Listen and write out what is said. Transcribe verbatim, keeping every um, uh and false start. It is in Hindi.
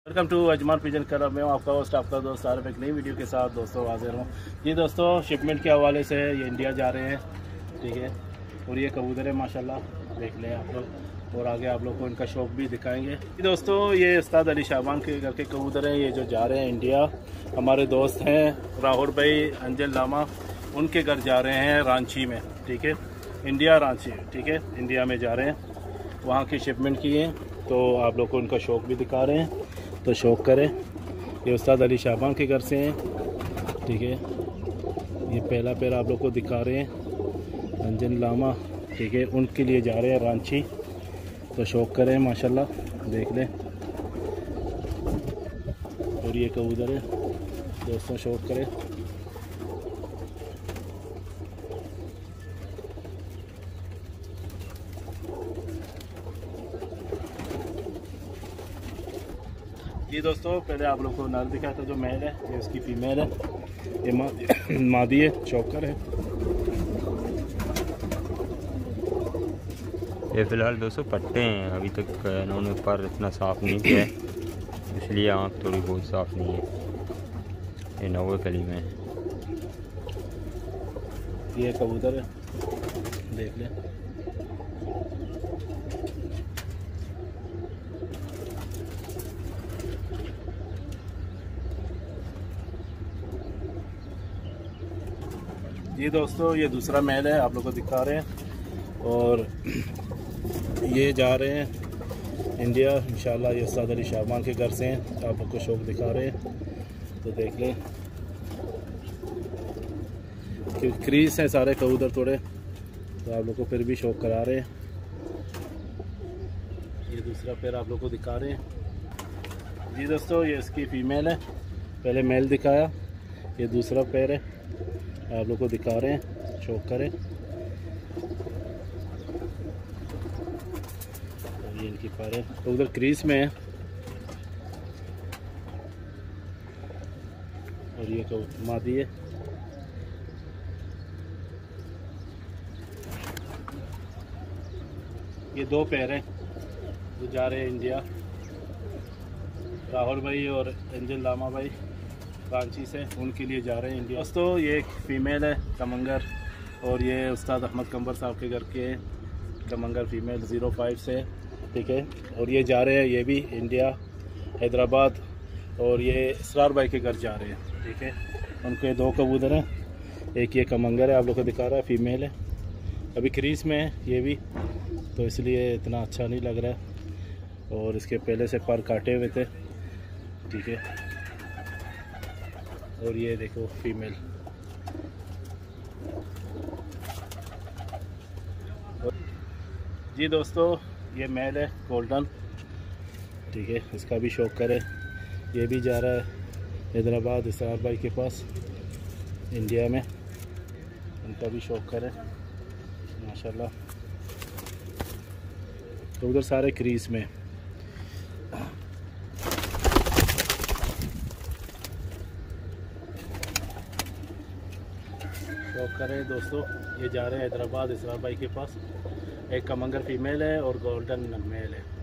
Welcome to Ajman pigeon club में आपका होस्ट आपका दोस्त आरिफ एक नई वीडियो के साथ दोस्तों हाजिर हूँ। ये दोस्तों शिपमेंट के हवाले से ये इंडिया जा रहे हैं, ठीक है। और ये कबूतर है माशाल्लाह, देख लें आप लोग। और आगे आप लोग को इनका शौक भी दिखाएंगे। ये दोस्तों ये उस्ताद अली शाबान के घर के कबूतर हैं, ये जो जा रहे हैं इंडिया। हमारे दोस्त हैं राहुल भाई अंजल लामा, उनके घर जा रहे हैं रांची में, ठीक है। इंडिया रांची, ठीक है, इंडिया में जा रहे हैं, वहाँ की शिपमेंट की है। तो आप लोग को उनका शौक भी दिखा रहे हैं, तो शौक करें। ये उस्ताद अली शाबान के घर से हैं, ठीक है। ये पहला पैर आप लोग को दिखा रहे हैं अंजन लामा, ठीक है। उनके लिए जा रहे हैं रांची, तो शौक करें माशाल्लाह, देख लें। और ये कबूतर है दोस्तों, शौक करें। ये दोस्तों पहले आप लोग को नर दिखाया था, जो मेल है ये उसकी फीमेल है, ये मादी, मादी है, चौकर है। ये फ़िलहाल दोस्तों पट्टे हैं, अभी तक इन्होंने पर इतना साफ़ नहीं किया है, इसलिए आँख थोड़ी बहुत साफ़ नहीं है। ये नवे कली में है। ये कबूतर है, देख लें। ये दोस्तों ये दूसरा महल है, आप लोग को दिखा रहे हैं। और ये जा रहे हैं इंडिया इंशाल्लाह। ये उस्ताद अली शाबान के घर से हैं, आप लोग को शौक दिखा रहे हैं, तो देख लें। क्रीज हैं सारे कबूतर थोड़े, तो आप लोग को फिर भी शौक करा रहे हैं। ये दूसरा पैर आप लोग को दिखा रहे हैं। जी दोस्तों ये इसकी फीमेल है, पहले मेल दिखाया, ये दूसरा पैर है, आप लोग को दिखा रहे हैं, शौक करें। और ये इनकी पर है, तो उधर क्रीज में है। और ये तो मादी है। ये दो पैर हैं जो जा रहे हैं इंडिया, राहुल भाई और एंजल लामा भाई रांची से, उनके लिए जा रहे हैं इंडिया। दोस्तों ये एक फ़ीमेल है कमंगर, और ये उस्ताद अहमद कंबर साहब के घर के कमंगर फ़ीमेल ज़ीरो फाइव से, ठीक है। और ये जा रहे हैं ये भी इंडिया हैदराबाद, और ये इसरार भाई के घर जा रहे हैं, ठीक है। उनके दो कबूतर हैं, एक ये कमंगर है, आप लोग को दिखा रहा है, फ़ीमेल है, अभी क्रीज में है ये भी, तो इसलिए इतना अच्छा नहीं लग रहा है। और इसके पहले से पर काटे हुए थे, ठीक है। और ये देखो फीमेल। जी दोस्तों ये मेल है गोल्डन, ठीक है, इसका भी शौक करें। ये भी जा रहा है हैदराबाद इसरार भाई के पास इंडिया में, उनका भी शौक करें माशाल्लाह। तो उधर सारे क्रीज में। शौक करें दोस्तों, ये जा रहे हैं हैदराबाद इसरार भाई के पास। एक कमंगर फीमेल है और गोल्डन मेल है।